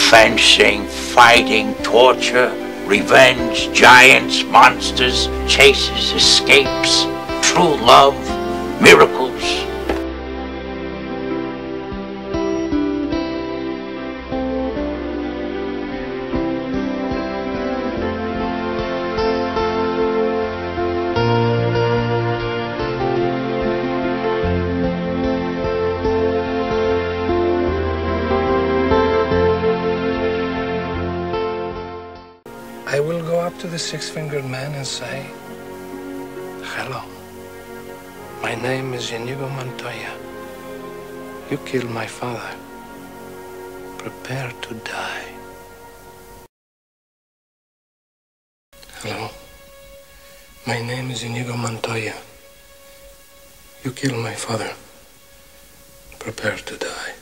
fencing, fighting, torture, revenge, giants, monsters, chases, escapes, true love, miracles. I will go up to the six-fingered man and say, "Hello, my name is Inigo Montoya. You killed my father. Prepare to die." "Hello, my name is Inigo Montoya. You killed my father. Prepare to die."